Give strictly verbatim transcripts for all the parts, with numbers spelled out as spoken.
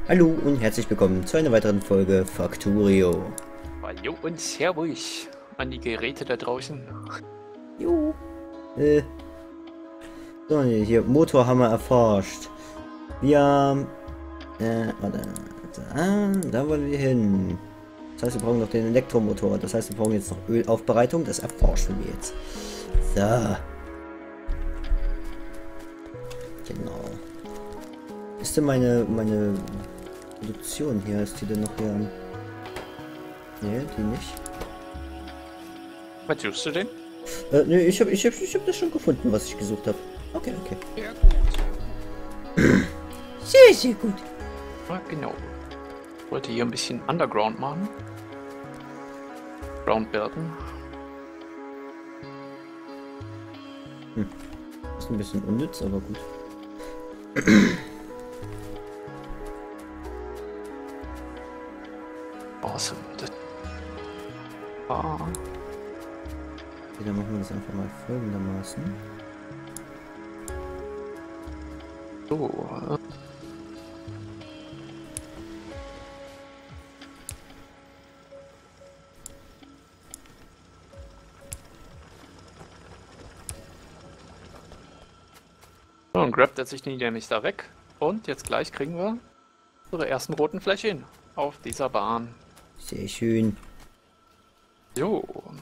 Hallo und herzlich willkommen zu einer weiteren Folge Factorio. Hallo und Servus an die Geräte da draußen. Jo. Äh. So, hier, Motor haben wir erforscht. Wir, äh, warte, da, da wollen wir hin. Das heißt, wir brauchen noch den Elektromotor. Das heißt, wir brauchen jetzt noch Ölaufbereitung. Das erforschen wir jetzt. So. Genau. Ist denn meine, meine Produktion hier? Ist die denn noch hier? Nee, die nicht. Was suchst du denn? Äh, nee, ich hab, ich hab, ich hab das schon gefunden, was ich gesucht habe. Okay, okay. Sehr gut. Sehr, sehr gut. Ja, genau. Ich wollte hier ein bisschen Underground machen. Groundbirden. Hm. Ist ein bisschen unnütz, aber gut. Awesome. Das ah. Okay, dann machen wir das einfach mal folgendermaßen. So. äh. So, und grabt er sich nämlich da weg. Und jetzt gleich kriegen wir unsere ersten roten Fläschchen auf dieser Bahn. Sehr schön. So.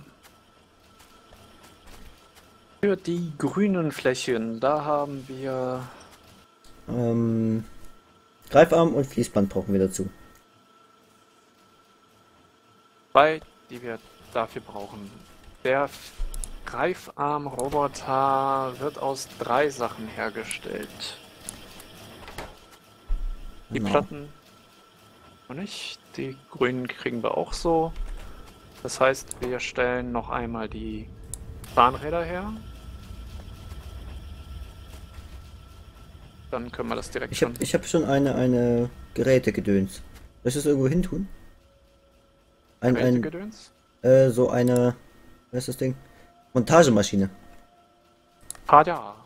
Für die grünen Flächen, da haben wir Ähm, Greifarm und Fließband brauchen wir dazu. zwei, die wir dafür brauchen. Der Greifarm-Roboter wird aus drei Sachen hergestellt. Die Genau. Platten noch nicht, die grünen kriegen wir auch so. Das heißt, wir stellen noch einmal die Zahnräder her. Dann können wir das direkt Ich habe schon. ich hab schon eine, eine Gerätegedöns. Soll ich das irgendwo hin tun? Ein, ein, Gerätegedöns? äh, so eine, was ist das Ding? Montagemaschine. Ah ja.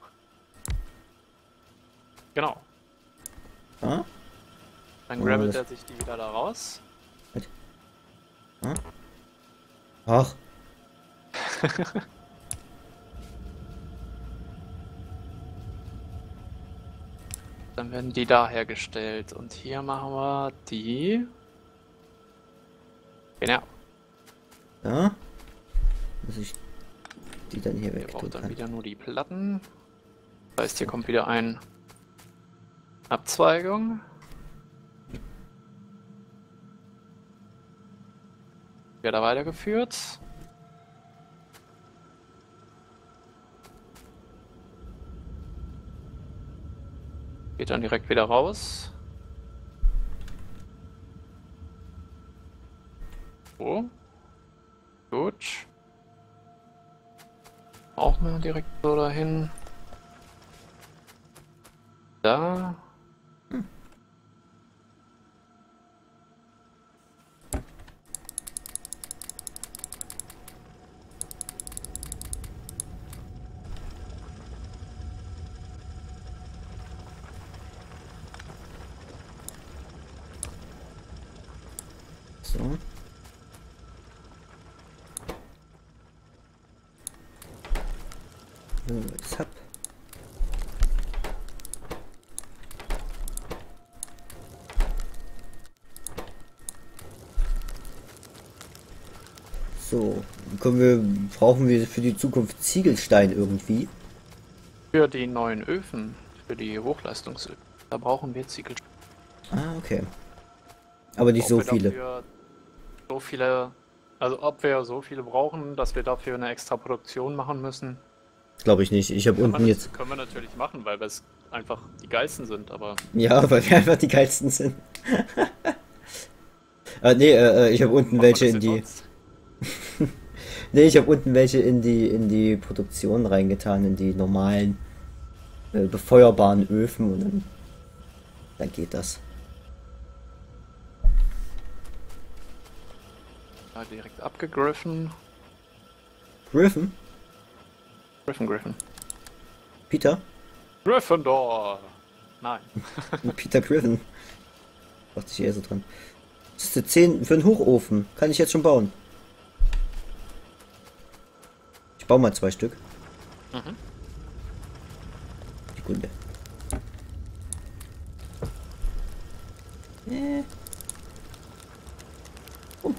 Genau. Ah? Dann Oh, grabbelt das- er sich die wieder da raus. Ah? Ach, Dann werden die da hergestellt. Und hier machen wir die. Genau. ja. Dass ich die dann hier Hier weg tun braucht dann kann. wieder nur die Platten. Das heißt, hier kommt wieder ein Abzweigung. Wird da weitergeführt. Geht dann direkt wieder raus. So. Gut. Auch mal direkt so dahin. Da. So. Zap. So, können wir, brauchen wir für die Zukunft Ziegelstein irgendwie? Für die neuen Öfen, für die Hochleistungsöfen, da brauchen wir Ziegel. Ah, okay. Aber nicht Ob so wir viele. dafür so viele, also ob wir so viele brauchen, dass wir dafür eine extra Produktion machen müssen, Glaube ich nicht. Ich habe können wir, unten das, jetzt. können wir natürlich machen, weil wir es einfach die geilsten sind, aber Ja, weil wir einfach die geilsten sind. äh, nee, äh, ich habe unten macht man welche das in denn die. sonst? Nee, ich habe unten welche in die in die Produktion reingetan, in die normalen äh, befeuerbaren Öfen und dann, dann geht das. Ja, direkt abgegriffen. Griffin? Griffin, Griffin. Peter? Gryffindor! Nein. Peter Griffin. Dachte ich eher so dran. Das ist zehn für einen Hochofen. Kann ich jetzt schon bauen. Ich baue mal zwei Stück. Mhm. Sekunde. Äh. Oh.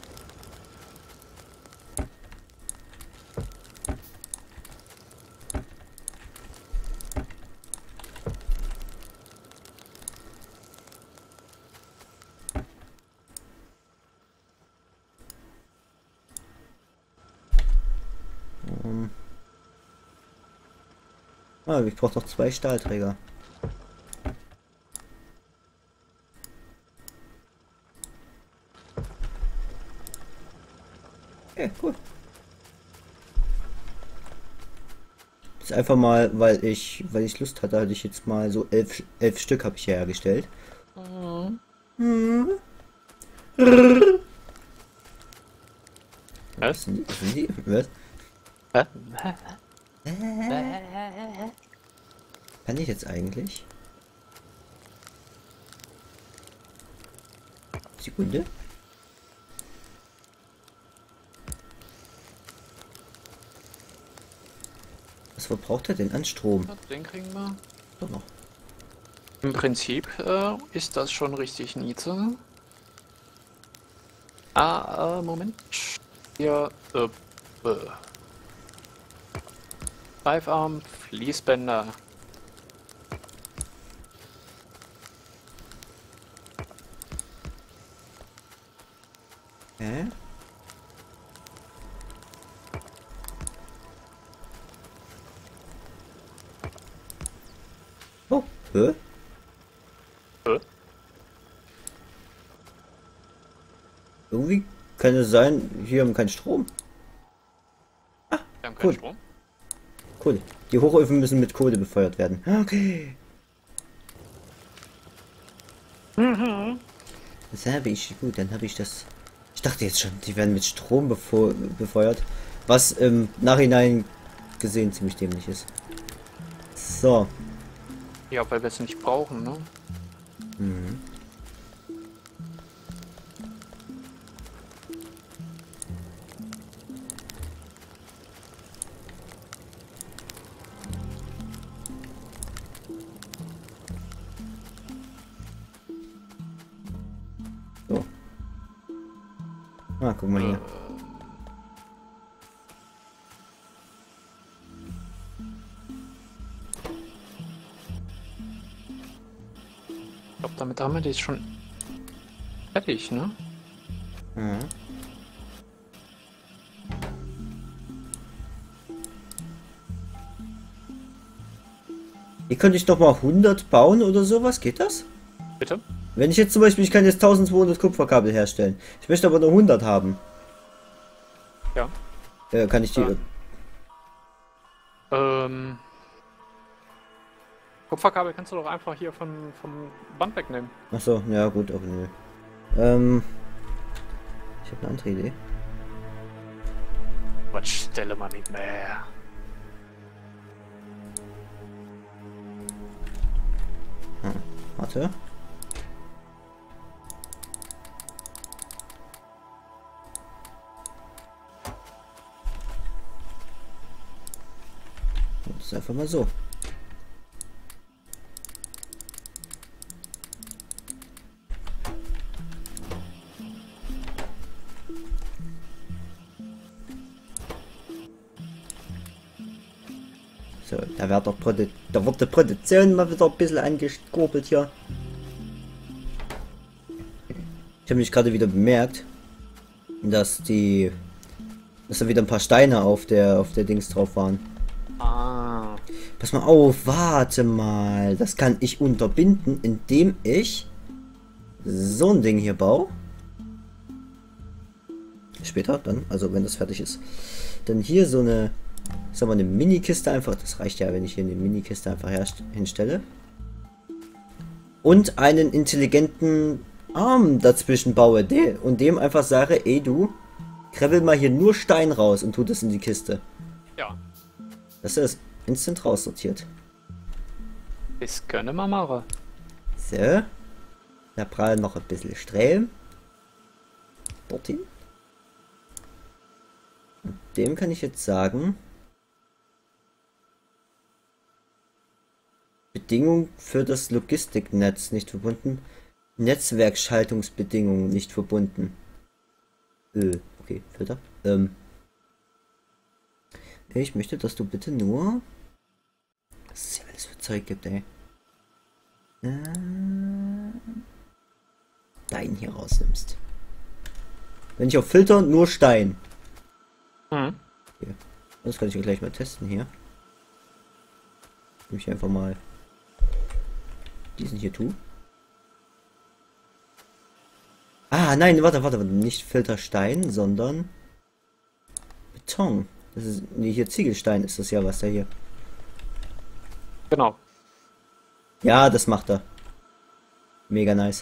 Um. Ah, ich brauche noch zwei Stahlträger. Okay, cool. Das ist einfach mal, weil ich, weil ich Lust hatte, hatte ich jetzt mal so elf, elf Stück habe ich hier hergestellt. Mhm. Hm. Was? Was sind die? Was sind die? Was? Hä? Kann ich jetzt eigentlich? Sekunde. Was verbraucht er denn an Strom? Den kriegen wir. Doch noch. Im Prinzip äh, ist das schon richtig niete. Ah, äh, Moment. Hier, äh, äh. Greifarm, Fließbänder. Hä? Oh, hä? Äh? Irgendwie kann es sein, hier haben keinen Strom. Wir haben keinen Cool. Strom. Cool. Die Hochöfen müssen mit Kohle befeuert werden. Okay. Mhm. Das habe ich. Gut, dann habe ich das. Ich dachte jetzt schon, die werden mit Strom befo befeuert. Was im Nachhinein gesehen ziemlich dämlich ist. So. Ja, weil wir es nicht brauchen, ne? Mhm. So. Ah, guck mal hier. Ich glaube, damit haben wir das schon fertig, ne? Mhm. Hier könnte ich noch mal hundert bauen oder sowas. Geht das? Bitte? Wenn ich jetzt zum Beispiel, ich kann jetzt eintausendzweihundert Kupferkabel herstellen. Ich möchte aber nur hundert haben. Ja. Äh, kann ich die... Ja. Ähm. Kupferkabel kannst du doch einfach hier von, vom Band wegnehmen. Achso, ja gut, aber nö. Ähm... Ich habe eine andere Idee. Was stelle man nicht mehr? Hm, warte. Das ist einfach mal so. So, da wird, der Produ da wird die Produktion mal wieder ein bisschen angekurbelt hier. Ich habe mich gerade wieder bemerkt, dass die, dass da wieder ein paar Steine auf der auf der Dings drauf waren. Ah. Pass mal auf, warte mal, das kann ich unterbinden, indem ich so ein Ding hier baue. Später dann, also wenn das fertig ist, dann hier so eine, sagen wir, eine Mini-Kiste einfach. Das reicht ja, wenn ich hier eine Mini-Kiste einfach hinstelle. Und einen intelligenten Arm dazwischen baue der, und dem einfach sage, ey du, krabbel mal hier nur Stein raus und tu das in die Kiste. Ja. Das ist instant raussortiert. Das können wir machen. So. Da braucht noch ein bisschen Strom. Dorthin. Und dem kann ich jetzt sagen. Bedingung für das Logistiknetz nicht verbunden. Netzwerkschaltungsbedingungen nicht verbunden. Äh, okay, Filter. Ähm. Ich möchte, dass du bitte nur. Was es hier alles für Zeug gibt, ey. Äh, Stein hier rausnimmst. Wenn ich auf Filter nur Stein. Mhm. Hier. Das kann ich ja gleich mal testen hier. Nehme ich einfach mal diesen hier tue. Ah, nein, warte, warte, warte. Nicht Filterstein, sondern Beton. Das ist. Nee, hier Ziegelstein ist das ja, was da hier. Genau. Ja, das macht er. Mega nice.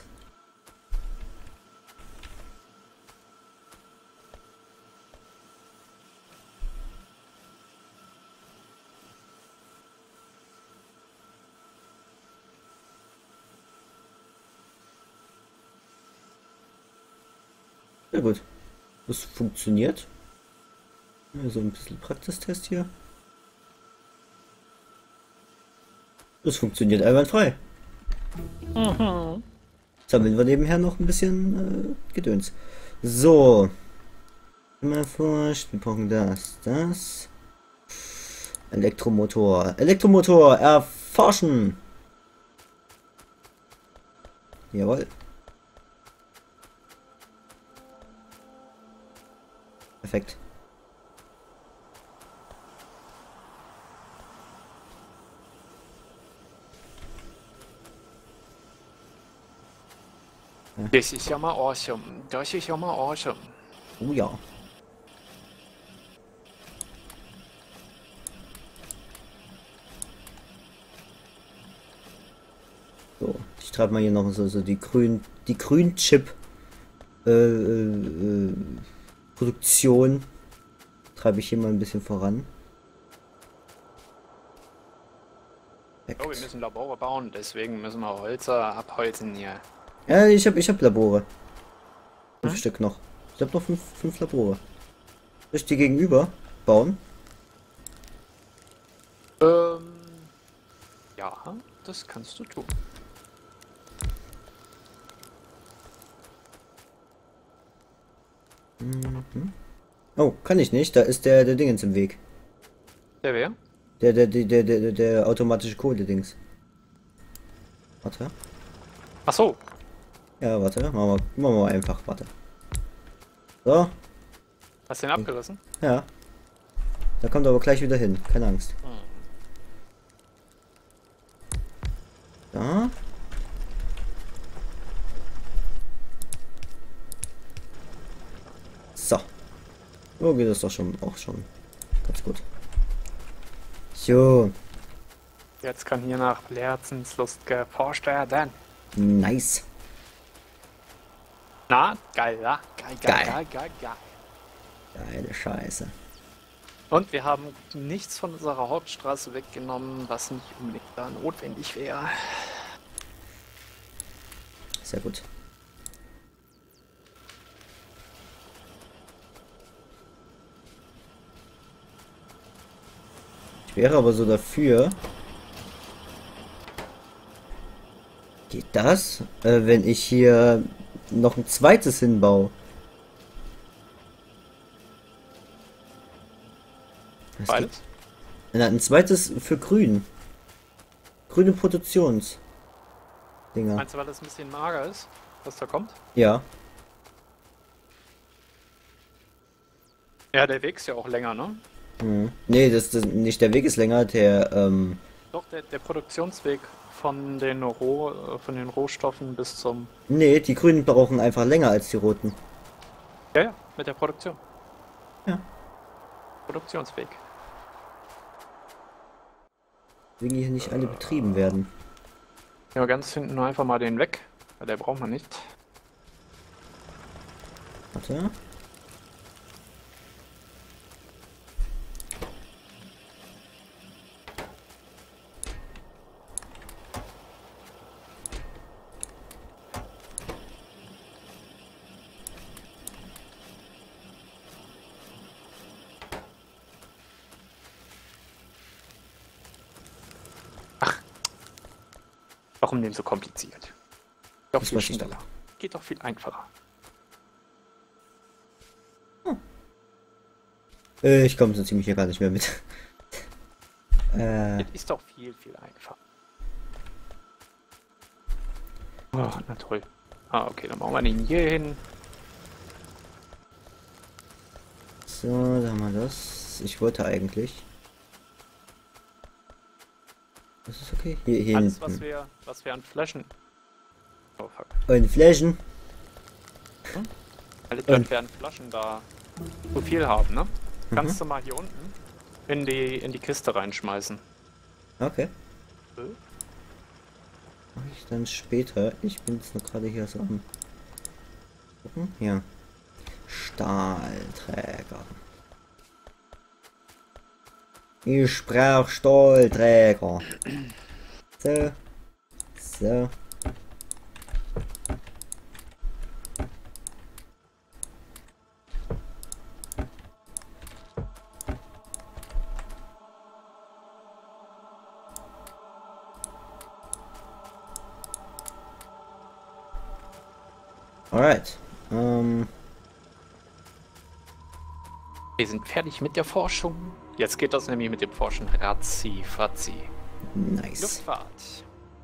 Ja gut. Das funktioniert. Ja, so ein bisschen Praxistest hier. Das funktioniert einwandfrei. Mhm. Sammeln wir nebenher noch ein bisschen äh, Gedöns. So. Immer forscht. Wir brauchen das. Das. Elektromotor. Elektromotor erforschen. Jawohl. Perfekt. Das ist ja mal awesome. Das ist ja mal awesome. Oh ja. So, ich treibe mal hier noch so, so die grün, die Grünchip äh, äh, Produktion treibe ich hier mal ein bisschen voran. Oh, wir müssen Labore bauen, deswegen müssen wir Holzer abholzen hier. Ja, ich habe ich hab Labore. Fünf Hm? Stück noch. Ich habe noch fünf, fünf Labore. Soll ich die gegenüber bauen? Ähm, ja, das kannst du tun. Mhm. Oh, kann ich nicht. Da ist der, der Dingens im Weg. Der wer? Der, der, der, der, der, der automatische Kohle-Dings. Warte. Ach so. Ja, warte. Machen wir, machen wir einfach. Warte. So. Hast du den abgerissen? Ja. Da kommt er aber gleich wieder hin. Keine Angst. Hm. Da. So. So geht das doch schon auch schon ganz gut. So. Jetzt kann hier nach Herzenslust geforscht werden. Nice. Na, geil, ja? Geil, geil, Geil. geil, geil, geil. Geile Scheiße. Und wir haben nichts von unserer Hauptstraße weggenommen, was nicht unbedingt da notwendig wäre. Sehr gut. Ich wäre aber so dafür. Geht das? Äh, wenn ich hier noch ein zweites hinbaue. Was Beides? geht? Na, ein zweites für grün. Grüne Produktions. Dinger. Meinst du, weil das ein bisschen mager ist, was da kommt? Ja. Ja, der Weg ist ja auch länger, ne? Hm. Nee, das, das nicht der Weg ist länger, der ähm, Doch, der, der Produktionsweg von den, Roh, äh, von den Rohstoffen bis zum... nee, die Grünen brauchen einfach länger als die Roten. Ja, ja, mit der Produktion. Ja. Produktionsweg. Deswegen hier nicht alle betrieben werden. Ja, ganz hinten nur einfach mal den weg, weil der braucht man nicht. Warte. Warum denn so kompliziert? Geht doch Das viel weiß ich schneller. Geht doch viel einfacher. Äh, Ich komme so ziemlich hier gar nicht mehr mit. äh, Das ist doch viel, viel einfacher. Oh, na toll. Ah, okay, dann machen wir den hier hin. so, da haben wir das. Ich wollte eigentlich. Das ist okay. Hier, hier Alles, was hinten. wir, was wir an Flaschen. Oh fuck. Und Flaschen. Alles, Und- was wir an Flaschen da so viel haben, ne? Kannst du mal hier unten in die, in die Kiste reinschmeißen. Okay. Äh? Mach ich dann später. Ich bin jetzt noch gerade hier so am gucken. Ja. Stahlträger. Ich brauch Stahlträger. So. So. Alright. Ähm. Wir sind fertig mit der Forschung. Jetzt geht das nämlich mit dem Forschen Razzi, Frazzi. Nice. Luftfahrt.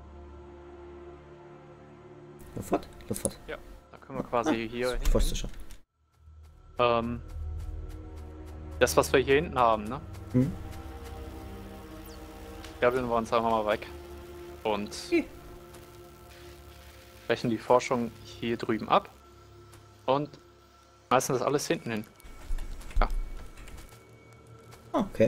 Luftfahrt? Luftfahrt. Ja, da können wir quasi hier Ich hinten, wusste schon. ähm, das, was wir hier hinten haben, ne? Hm? Gabeln wir uns einfach mal weg. Und Hm. brechen die Forschung hier drüben ab. Und schmeißen das alles hinten hin. Okay.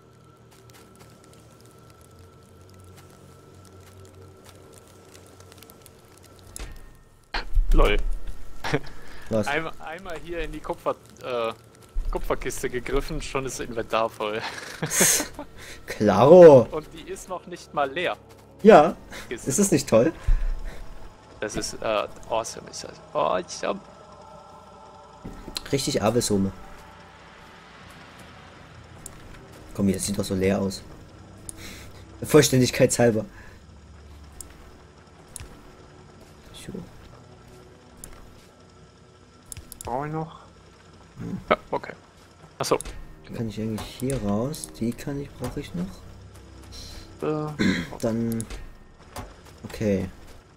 Lol. Was? Einmal, einmal hier in die Kupfer, äh, Kupferkiste gegriffen, schon ist das Inventar voll. Klaro. Und die ist noch nicht mal leer. Ja. Kiste. Ist es nicht toll? Das ist äh, awesome, ist das. Awesome. Richtig Abelsumme. Komm, hier, das sieht doch so leer aus. Vollständigkeitshalber. So. Brauche ich noch? Ja, okay. Achso. Kann ich eigentlich hier raus? Die kann ich, brauche ich noch. Äh, Dann. Okay.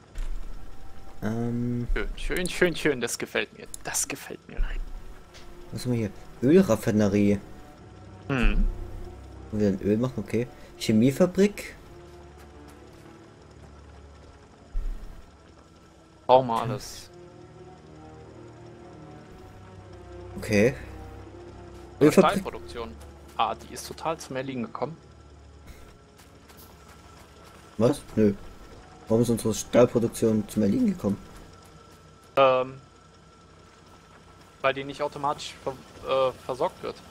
Ähm. schön, schön, schön, schön. Das gefällt mir. Das gefällt mir. Was haben wir hier? Ölraffinerie. Hm. Wo wir dann Öl machen, okay. Chemiefabrik. Brauchen wir alles. Okay. Äh, Ölfabrik. Stahlproduktion. Ah, die ist total zum Erliegen gekommen. Was? Nö. Warum ist unsere Stahlproduktion zum Erliegen gekommen? Ähm, weil die nicht automatisch ver äh, versorgt wird.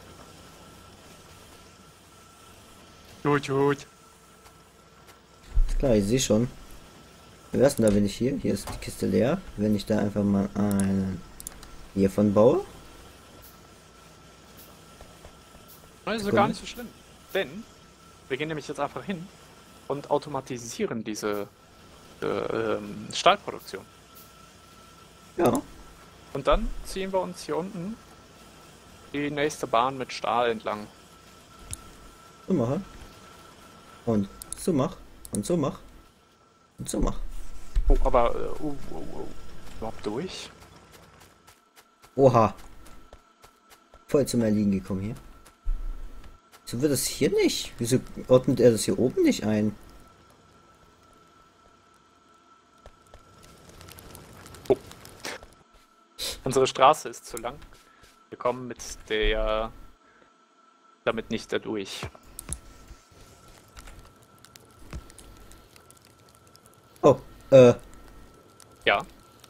Gut, gut. Klar, ich sehe schon. Wie wär's denn da, wenn ich hier? Hier ist die Kiste leer. Wenn ich da einfach mal einen hiervon baue. Das ist Sekunde. gar nicht so schlimm. Denn wir gehen nämlich jetzt einfach hin und automatisieren diese äh, ähm, Stahlproduktion. Ja. Und dann ziehen wir uns hier unten die nächste Bahn mit Stahl entlang. So mache. Und so mach. Und so mach. Und so mach. Oh, aber äh, oh, oh, oh. Überhaupt durch? Oha. Voll zum Erliegen gekommen hier. So wird es hier nicht. Wieso ordnet er das hier oben nicht ein? Unsere Straße ist zu lang. Wir kommen mit der damit nicht da durch. Oh, äh, Ja.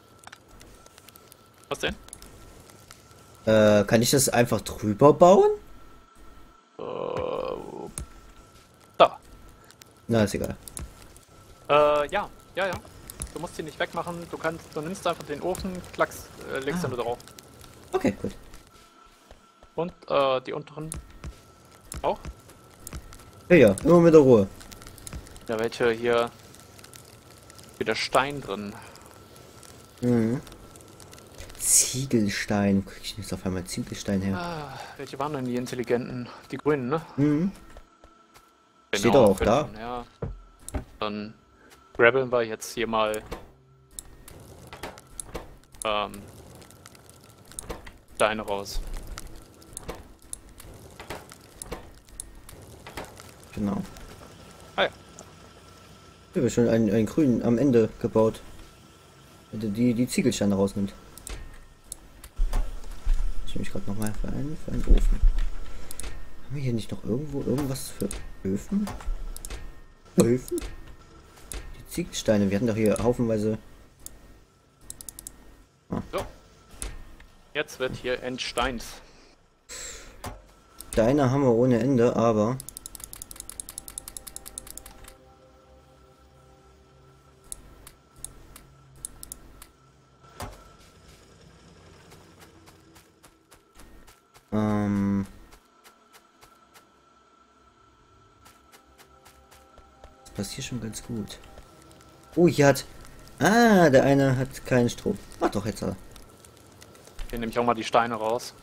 Was denn? äh, kann ich das einfach drüber bauen? Äh, da. Na, ist egal. Äh, ja, ja, ja. Du musst ihn nicht wegmachen. Du kannst, du nimmst einfach den Ofen, klackst, äh, legst Ah. ihn da drauf. Okay, gut. Und äh, die unteren auch. Ja, ja, immer mit der Ruhe. Ja, welche hier wieder Stein drin. Mhm. Ziegelstein. Krieg ich jetzt auf einmal Ziegelstein her? Ah, welche waren denn die Intelligenten? Die Grünen, ne? Mhm. Steht doch auch da. fünf, ja. Dann grabbeln wir jetzt hier mal ähm, Steine raus. Genau. Ah ja. Ich habe schon einen, einen grünen am Ende gebaut. Der die, die Ziegelsteine rausnimmt. Ich nehme mich gerade nochmal für einen, für einen Ofen. Haben wir hier nicht noch irgendwo irgendwas für Öfen? Öfen? Die Ziegelsteine, wir hatten doch hier haufenweise. Ah. So. Jetzt wird hier entsteint. Steine haben wir ohne Ende, aber. Ähm. Das passt hier schon ganz gut. Oh, hier hat. Ah, der eine hat keinen Strom. Ach doch, jetzt hat er. Hier nehme ich auch mal die Steine raus.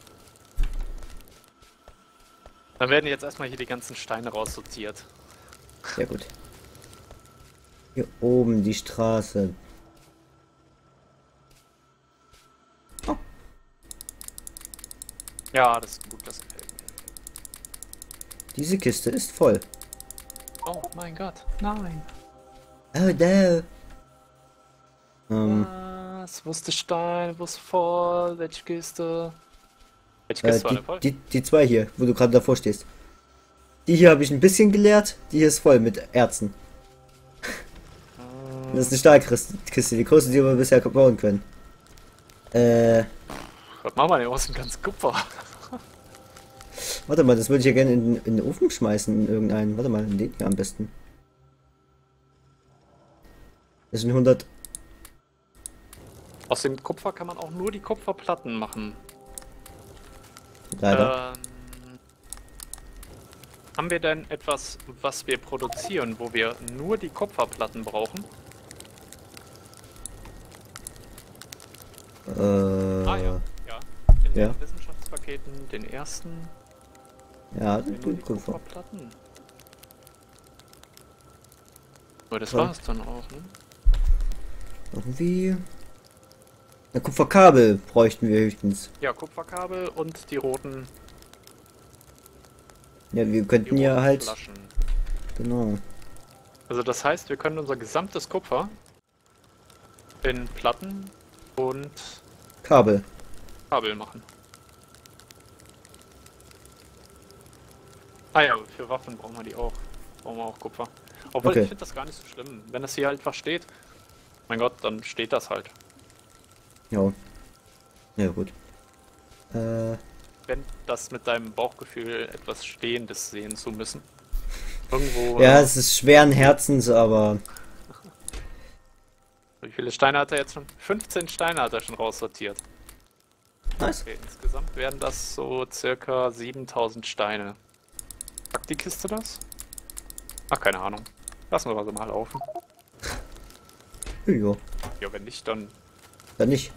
Dann werden jetzt erstmal hier die ganzen Steine raussortiert. Sehr gut. Hier oben die Straße. Oh. Ja, das ist gut, das gefällt mir. Diese Kiste ist voll. Oh mein Gott, nein. Oh no. Ähm, Was? Wo ist der Stein? Wo ist voll? Welche Kiste? Welche äh, Kiste war die, denn voll? die, die zwei hier, wo du gerade davor stehst. Die hier habe ich ein bisschen geleert. Die hier ist voll mit Erzen. Das ist eine Stahlkiste, die größte, die wir bisher bauen können. Äh, Was machen wir denn aus dem ganzen Kupfer? warte mal, das würde ich ja gerne in, in den Ofen schmeißen, in irgendeinen. Warte mal, in den hier am besten. Das sind hundert. Aus dem Kupfer kann man auch nur die Kupferplatten machen. Leider. Ähm, haben wir denn etwas, was wir produzieren, wo wir nur die Kupferplatten brauchen? Äh, Ah ja, ja. In ja. den Wissenschaftspaketen, den ersten, Ja, haben wir das nur die tut Kupfer. Kupferplatten. Aber das Ja. war's dann auch, ne? Irgendwie. Ein Kupferkabel bräuchten wir höchstens. Ja, Kupferkabel und die roten, Ja, wir die könnten roten ja halt. Flaschen. Genau. Also das heißt, wir können unser gesamtes Kupfer in Platten und Kabel. Kabel machen. Ah ja, für Waffen brauchen wir die auch. Brauchen wir auch Kupfer. Obwohl, Okay. ich finde das gar nicht so schlimm. Wenn das hier einfach steht, mein Gott, dann steht das halt. Ja. Ja, gut. Äh, Wenn das mit deinem Bauchgefühl etwas Stehendes sehen zu müssen. Irgendwo... ja, äh, es ist schweren Herzens, aber. Wie viele Steine hat er jetzt schon? fünfzehn Steine hat er schon raussortiert. Nice. Okay, insgesamt werden das so circa siebentausend Steine. Packt die Kiste das? Ach, keine Ahnung. Lassen wir sie mal laufen. Jo, Ja, wenn nicht, dann... dann nicht.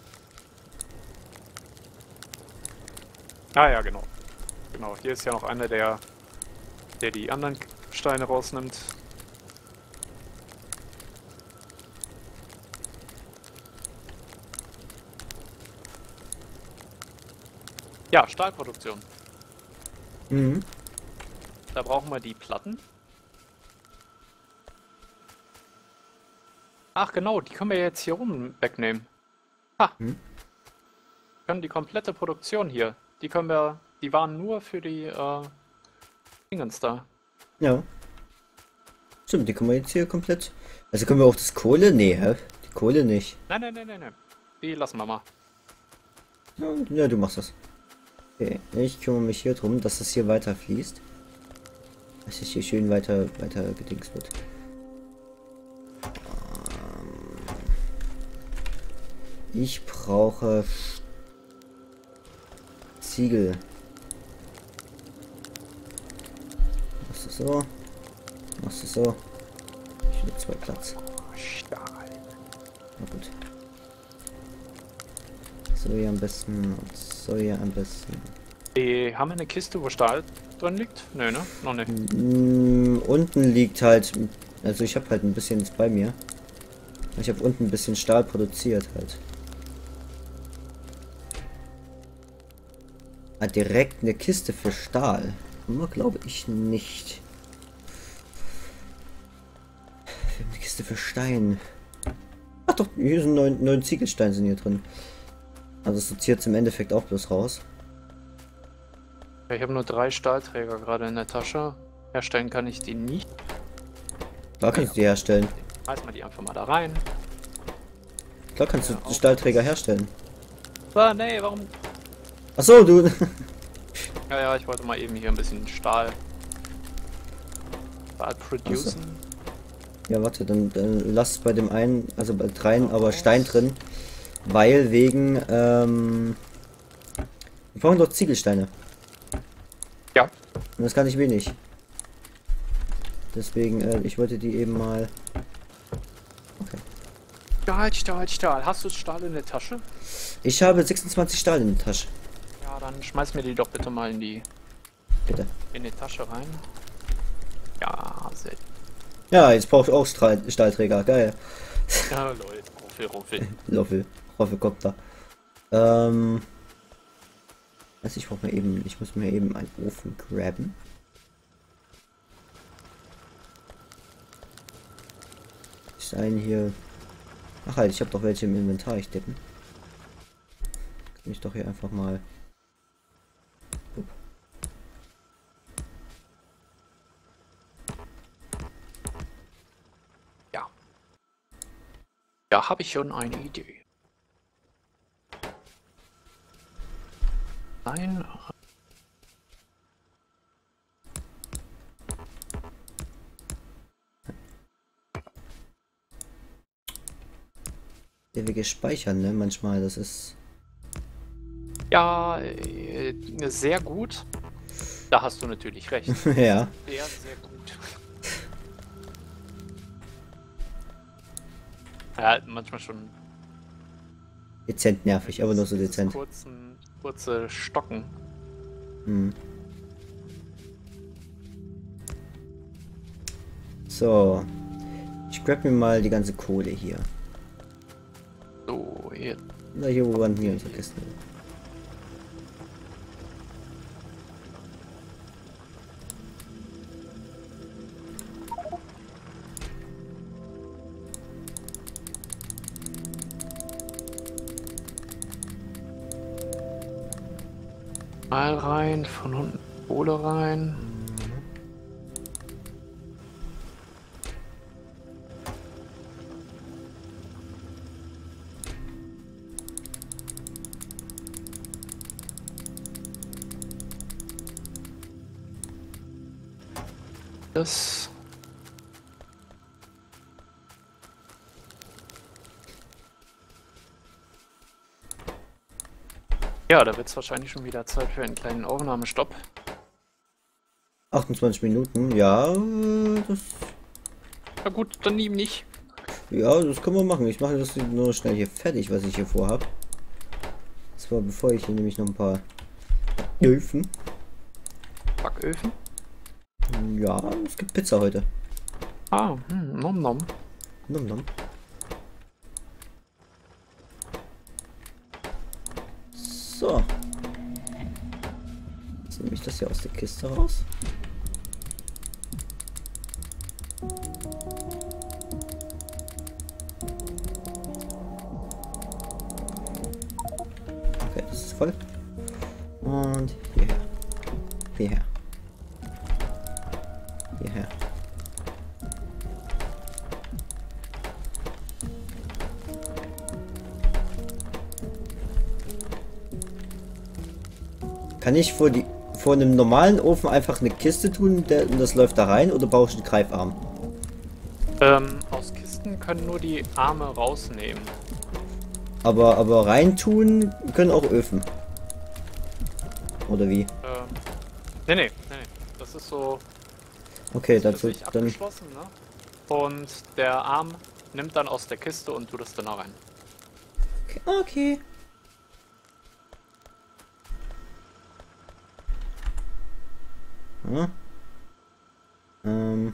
Ah ja, genau. Genau, hier ist ja noch einer, der, der die anderen Steine rausnimmt. Ja, Stahlproduktion. Mhm. Da brauchen wir die Platten. Ach genau, die können wir jetzt hier oben wegnehmen. Ha! Hm. Wir können die komplette Produktion hier, die können wir, die waren nur für die, äh, Dingens da. Ja. Stimmt, die können wir jetzt hier komplett. Also können wir auch das Kohle? Nee, hä? Die Kohle nicht. Nein, nein, nein, nein, nein. Die lassen wir mal. Ja, ja, du machst das. Okay, ich kümmere mich hier drum, dass das hier weiter fließt. Dass es hier schön weiter, weiter gedingst wird. Ähm, Ich brauche Ziegel. Machst du so? Machst du so? Ich will zwei Platz. Stahl. Na gut. So hier am besten und so hier am besten. Die, haben wir eine Kiste, wo Stahl drin liegt? Nö, ne? Noch nicht. Mm, unten liegt halt, also ich habe halt ein bisschen jetzt bei mir. Ich habe unten ein bisschen Stahl produziert halt. Ah, direkt eine Kiste für Stahl. Glaube ich nicht. Eine Kiste für Stein. Ach doch, hier sind neun, neun Ziegelsteine sind hier drin. Also es sortiert im Endeffekt auch bloß raus. Ich habe nur drei Stahlträger gerade in der Tasche. Herstellen kann ich die nicht. Da kannst du die herstellen. Schmeiß mal die einfach mal da rein. Klar kannst Ja, du auch Stahlträger herstellen. Ah, nee, warum? Achso, du. Ja, ja, ich wollte mal eben hier ein bisschen Stahl. Stahl producen. Ja, warte, dann, dann lass bei dem einen, also bei dreien, aber Stein drin. Weil wegen, ähm. Wir brauchen doch Ziegelsteine. Ja. Und das kann ich wenig. Deswegen, äh, ich wollte die eben mal. Okay. Stahl, Stahl, Stahl. Hast du Stahl in der Tasche? Ich habe sechsundzwanzig Stahl in der Tasche. Ja, dann schmeiß mir die doch bitte mal in die Bitte. in die Tasche rein. Ja, sehr. Ja, jetzt brauche ich auch Strahl Stahlträger. Geil. Ja, Leute, Ruffel, Ruffel. Loffel. Roffelkopter. Ähm. Also ich brauche mir eben, ich muss mir eben einen Ofen graben. Ist ein hier. Ach halt, ich habe doch welche im Inventar, ich tippen. Kann ich doch hier einfach mal. Upp. Ja. Da habe ich schon eine Idee. Nein. Ewige Speichern, ne? Manchmal, das ist. Ja, äh, sehr gut. Da hast du natürlich recht. Ja. Sehr, sehr gut. Ja, manchmal schon Dezent nervig, aber nur so dezent. kurzen, kurze Stocken. Hm. So. Ich grab mir mal die ganze Kohle hier. So, hier. Na, hier wo waren hier unsere Kisten? Mal rein, von unten Kohle rein. Das. Ja, da wird es wahrscheinlich schon wieder Zeit für einen kleinen Aufnahmestopp. achtundzwanzig Minuten, ja, das. Na gut, dann ihm nicht. Ja, das können wir machen. Ich mache das nur schnell hier fertig, was ich hier vorhab. Zwar bevor ich hier nämlich noch ein paar Öfen. Backöfen? Ja, es gibt Pizza heute. Ah, hm, nom nom. Nom nom. So. Jetzt nehme ich das hier aus der Kiste raus. Okay, das ist voll. Und hierher. Hierher. Hierher. Kann ich vor die vor einem normalen Ofen einfach eine Kiste tun, der, und das läuft da rein, oder brauche ich einen Greifarm? Ähm, aus Kisten können nur die Arme rausnehmen. Aber aber rein tun können auch Öfen. Oder wie? Ähm, nee, nee, nee, nee. Das ist so Okay, für dazu sich dann. abgeschlossen, ne? Und der Arm nimmt dann aus der Kiste und tut das dann da rein. Okay. okay. Hm. Ähm.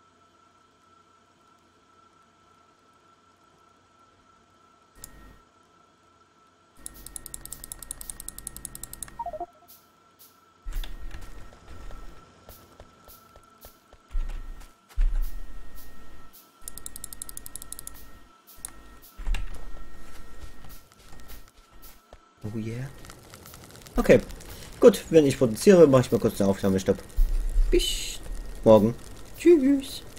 Oh yeah. Okay. Gut, wenn ich produziere, mache ich mal kurz eine Aufnahme. Stopp. Bis morgen. Tschüss.